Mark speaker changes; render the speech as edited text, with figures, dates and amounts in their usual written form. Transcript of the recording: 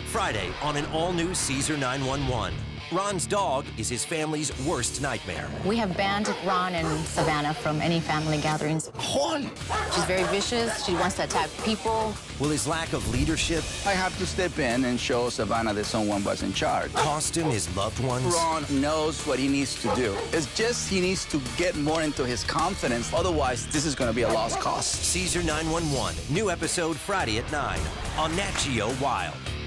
Speaker 1: Friday on an all-new Cesar 911. Ron's dog is his family's worst nightmare.
Speaker 2: We have banned Ron and Savannah from any family gatherings. She's very vicious. She wants to attack people.
Speaker 1: Will his lack of leadership
Speaker 3: I have to step in and show Savannah that someone was in charge.
Speaker 1: cost him his loved ones?
Speaker 3: Ron knows what he needs to do. It's just he needs to get more into his confidence. Otherwise, this is going to be a lost cause.
Speaker 1: Cesar 911, new episode Friday at 9 on Nat Geo WILD.